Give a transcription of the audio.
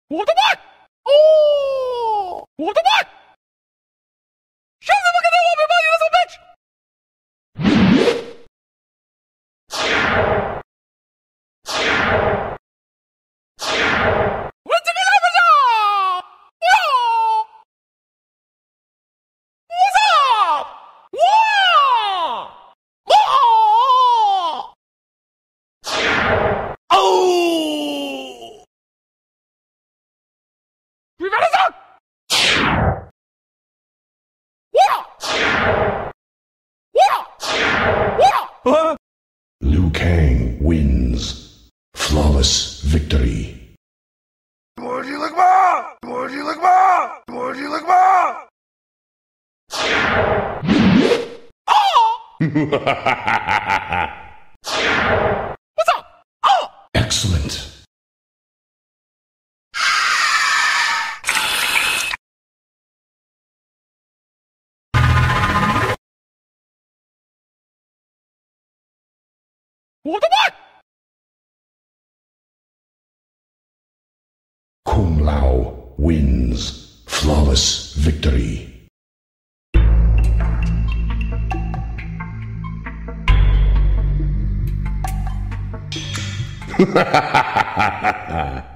我的妈！哦，我的妈！上次不给他我没帮你的son bitch！我这个老不上！哇！我操！哇！哇！哦！你别来上！ Liu Kang wins. Flawless victory. Would you look ma? Would you look ma? Would you look ma? What's up? Oh! Excellent. 我的妈！ Kung Lao wins. Flawless victory. Ha ha ha ha ha!